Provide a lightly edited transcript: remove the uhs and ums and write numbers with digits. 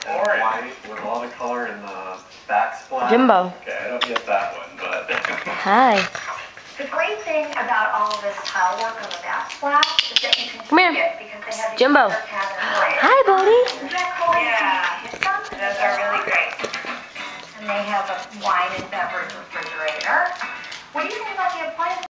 Orange. White with a lot of color in the backsplash. Jimbo. Okay, I don't get that one, but. Hi. The great thing about all of this tile work on the backsplash is that you can Come see here. it because they have these Jimbo. other cabinets layers. Hi, buddy. Isn't that cool? Yeah, those are really great. And they have a wine and beverage refrigerator. What do you think about the appliance